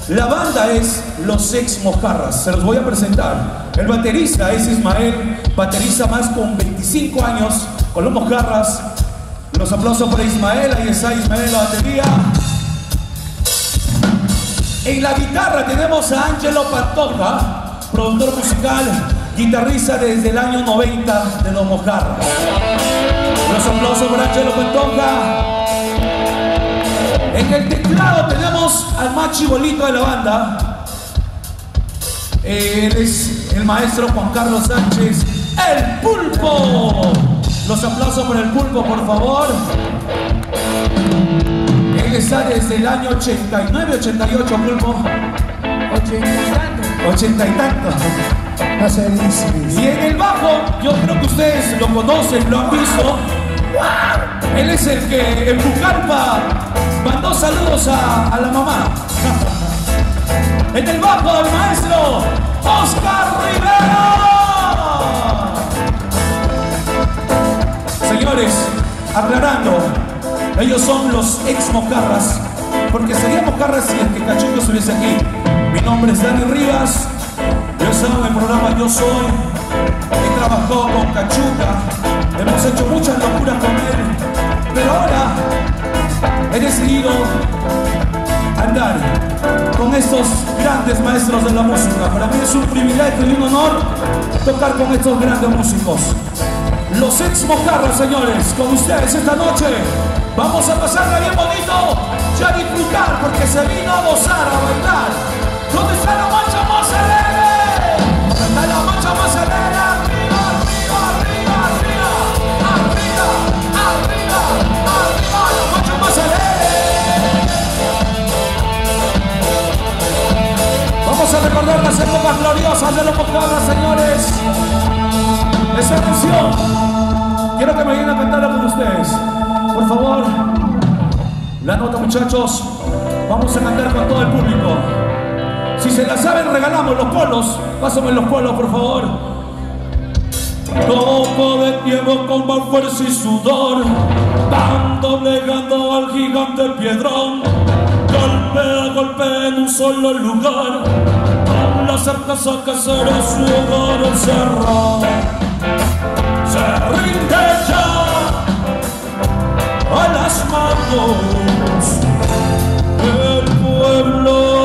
La banda es Los Ex Mojarras, se los voy a presentar. El baterista es Ismael, baterista más con 25 años, con Los Mojarras. Los aplausos para Ismael, ahí está Ismael en la batería. En la guitarra tenemos a Angelo Pantoja, productor musical, guitarrista desde el año 90 de Los Mojarras. Los aplausos para Angelo Pantoja. En el teclado tenemos al más chibolito de la banda. Él es el maestro Juan Carlos Sánchez, el Pulpo. Los aplausos para el Pulpo, por favor. Él está desde el año 89, 88, Pulpo. 80 y tanto. Y en el bajo, yo creo que ustedes lo conocen, lo han visto. Él es el que en Pucallpa mandó saludos a la mamá. En el bajo del maestro Oscar Rivera. Señores, aclarando, ellos son Los Ex Mojarras, porque sería Mojarras si el que Cachuco estuviese aquí. Mi nombre es Dani Rivas. Yo he estado en el programa Yo Soy. He trabajado con Cachuca. Hemos hecho muchas locuras con él. Pero ahora he decidido andar con estos grandes maestros de la música. Para mí es un privilegio y un honor tocar con estos grandes músicos. Los Ex Mojarras, señores, con ustedes esta noche. Vamos a pasarla bien bonito y a disfrutar, porque se vino a gozar, a bailar. ¿Dónde está la mancha más alegre? ¿Dónde está la mancha más alegre? Arriba, arriba, arriba, arriba, arriba, arriba, arriba, la mancha más alegre. Vamos a recordar las épocas gloriosas de Los Mojarras, señores. Esta canción quiero que me vayan a cantarla con ustedes. Por favor, la nota, muchachos. Vamos a cantar con todo el público. Si se la saben, regalamos los polos. Pásame los polos, por favor. Topo de tiempo con más fuerza y sudor, van doblegando al gigante piedrón. Golpe a golpe en un solo lugar, con la certeza que será su hogar encerrado. Se rinde ya a las manos del pueblo.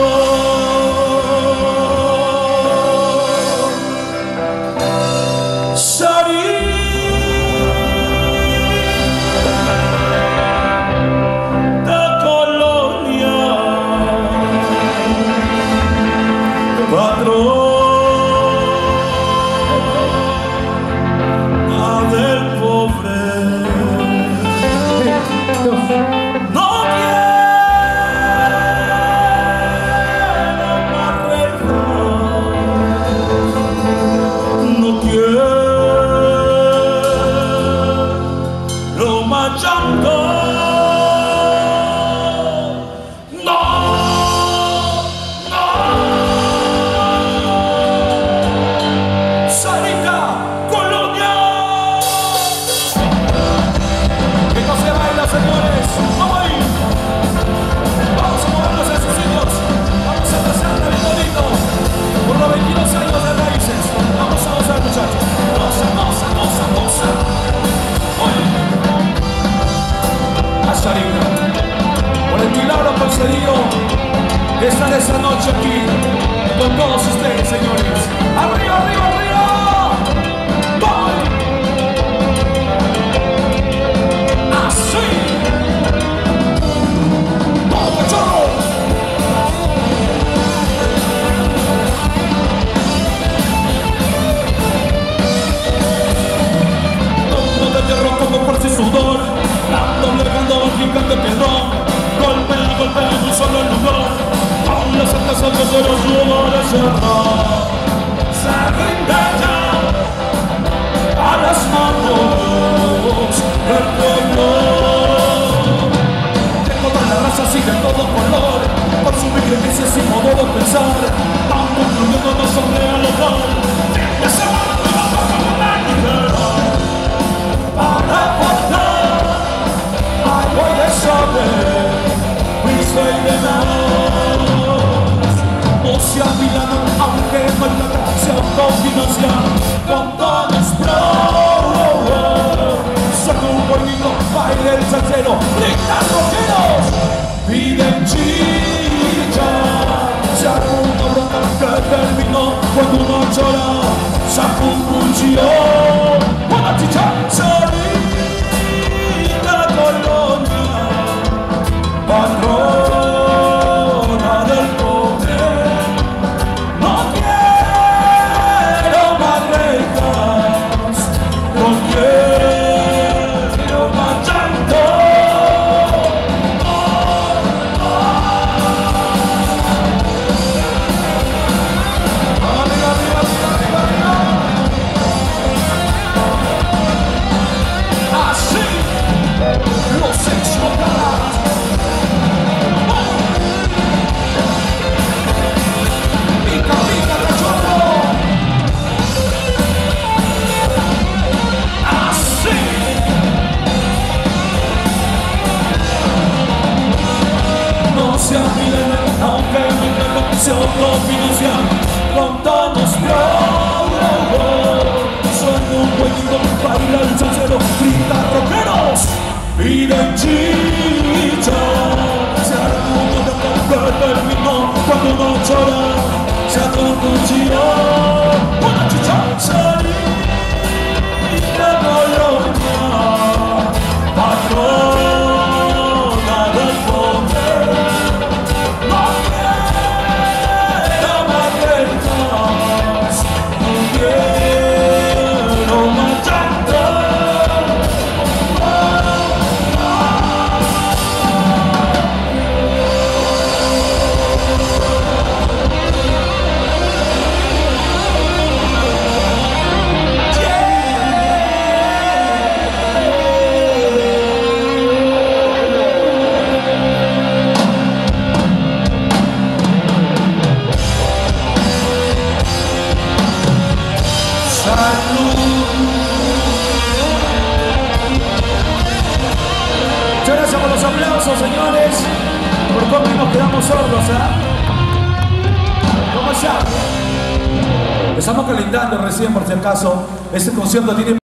Por el milagro concedido de estar esta noche aquí con todos ustedes, señores. ¡Arriba, arriba, arriba! ¡Voy! ¡Así! ¡Vamos, cachorro! Todo de tierra como fuerza y sudor, doblegando al gigante piedrón, golpe a golpe en un solo lugar, con la certeza que será su hogar encerrado. Se rinde ya a las manos del pueblo, de todas las razas y de todo color, por su creencias y modo de pensar, van construyéndonos sobre el hogar. Y ese mundo va como una ligera para portar. I want to show you, we say the now. llora, saco un cuchillo. ¡Buena chicha! Solita colonia, patrona del pobre. No quiero más rejas, no quiero más llanto. Aunque mi relación no financian con tonos suena un jueguito, baila el chancero, grita rockeros, piden chicha. Se alguno de romper terminó cuando no llora, se hace un cuchillo. Una chicha, salida colonia, patrona del pobre. Muchas gracias por los aplausos, señores. Por poco nos quedamos sordos, ¿eh? ¿Cómo está? Estamos calentando recién, por si acaso. Este concierto tiene